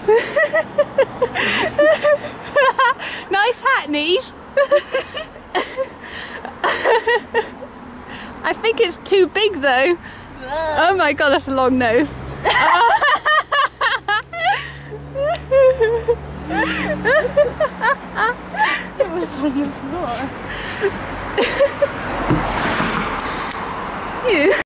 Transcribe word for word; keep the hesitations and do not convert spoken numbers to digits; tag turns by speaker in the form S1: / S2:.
S1: Nice hat, Neve. I think it's too big though. Oh my god, that's a long nose.
S2: It was on the floor.
S1: You.